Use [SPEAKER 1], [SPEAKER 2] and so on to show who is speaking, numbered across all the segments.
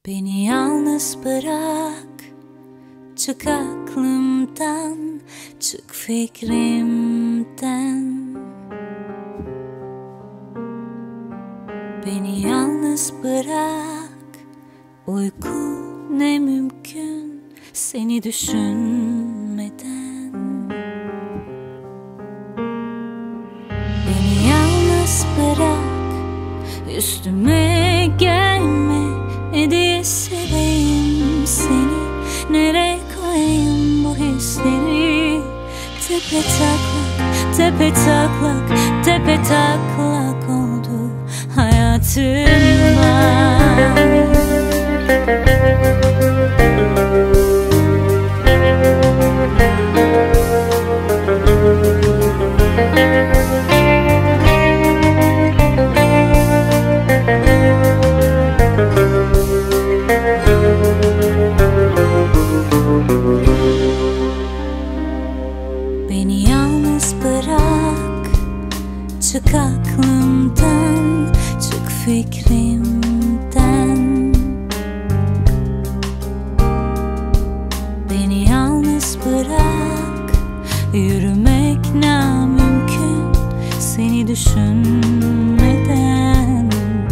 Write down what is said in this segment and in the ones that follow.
[SPEAKER 1] Beni yalnız bırak, çık aklımdan, çık fikrimden. Beni yalnız bırak, uyku ne mümkün seni düşünmeden. Beni yalnız bırak, üstüme gelme, ne diye seveyim seni, nereye koyayım bu hisleri? Tepe taklak, tepe taklak, tepe taklak oldu hayatımda. Beni yalnız bırak, çık aklımdan, çık fikrimden. Beni yalnız bırak, yürümek namümkün seni düşünmeden.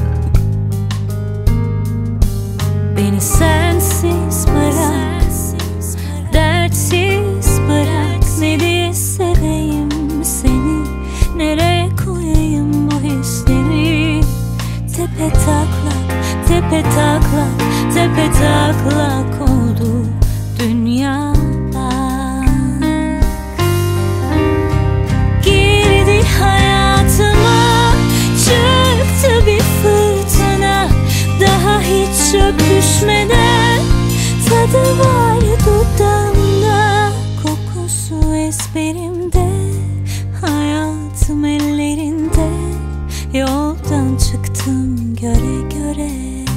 [SPEAKER 1] Beni sensiz bırak, dertsiz bırak, ne diye seveyim seni, nereye koyayım bu hisleri? Tepe taklak, tepe taklak, tepe taklak oldu dünya. Girdi hayatıma, çıktı bir fırtına, daha hiç öpüşmeden. Tadı var dudağımda, kokusu ezberimde, hayatım ellerinde. Yoldan çıktım göre göre.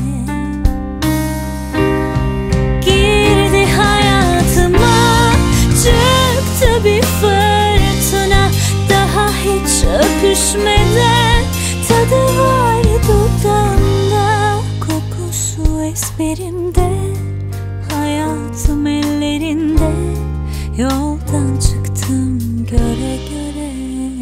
[SPEAKER 1] Girdi hayatıma, çıktı bir fırtına, daha hiç öpüşmeden. Tadı var dudağımda, kokusu ezberimde, hayatım ellerinde. Yoldan çıktım göre göre.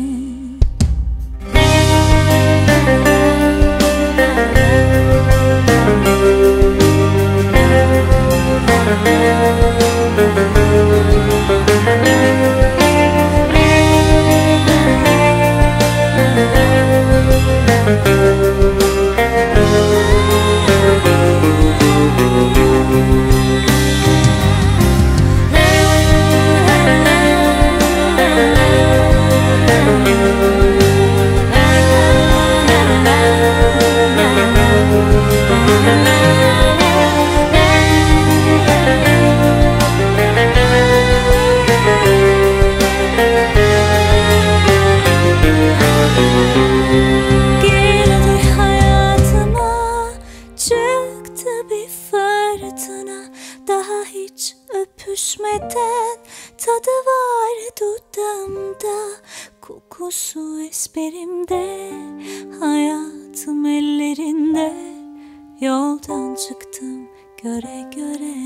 [SPEAKER 1] Daha hiç öpüşmeden, tadı var dudağımda, kokusu ezberimde, hayatım ellerinde. Yoldan çıktım göre göre.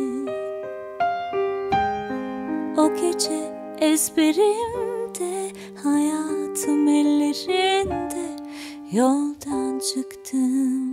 [SPEAKER 1] O gece ezberimde, hayatım ellerinde. Yoldan çıktım